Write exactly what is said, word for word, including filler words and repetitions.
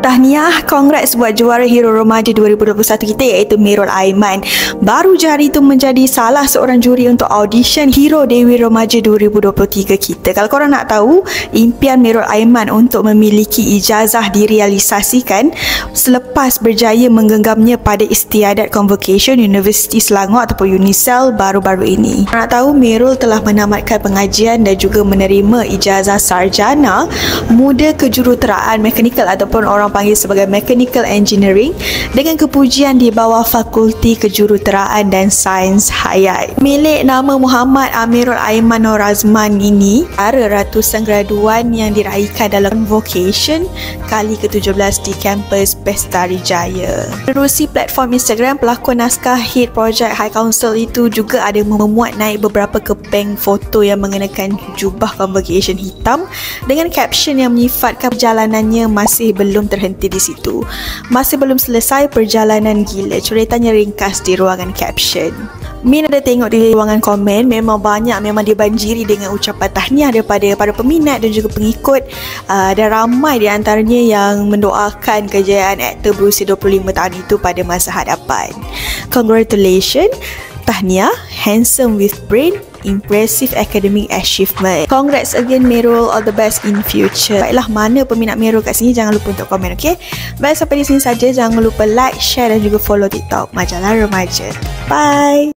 Tahniah, congrats buat juara Hero Remaja dua ribu dua puluh satu kita iaitu Mirul Aiman. Baru je hari itu menjadi salah seorang juri untuk audition Hero Dewi Remaja dua ribu dua puluh tiga kita. Kalau korang nak tahu, impian Mirul Aiman untuk memiliki ijazah direalisasikan selepas berjaya menggenggamnya pada Istiadat Convocation Universiti Selangor ataupun Unisel baru-baru ini. Nak tahu, Mirul telah menamatkan pengajian dan juga menerima ijazah sarjana muda kejuruteraan mekanikal ataupun orang panggil sebagai Mechanical Engineering dengan kepujian di bawah Fakulti Kejuruteraan dan Sains Hayat. Milik nama Muhammad Amirul Aiman Nur Azman ini antara ratusan graduan yang diraihkan dalam Convocation kali ke tujuh belas di kampus Bestari Jaya. Menerusi platform Instagram, pelakon naskah hit projek High Council itu juga ada memuat naik beberapa keping foto yang mengenakan jubah Convocation hitam dengan caption yang menyifatkan perjalanannya masih belum terhenti di situ. Masih belum selesai perjalanan gila. Ceritanya ringkas di ruangan caption. Min ada tengok di ruangan komen, memang banyak, memang dibanjiri dengan ucapan tahniah daripada para peminat dan juga pengikut, uh, dan ramai di antaranya yang mendoakan kejayaan aktor berusia dua puluh lima tahun itu pada masa hadapan. Congratulations, tahniah, handsome with brain, impressive academic achievement. Congrats again Mirul, all the best in future. Baiklah, mana peminat Mirul kat sini, jangan lupa untuk komen, okey? Baik, sampai di sini saja. Jangan lupa like, share dan juga follow TikTok Majalah Remaja. Bye.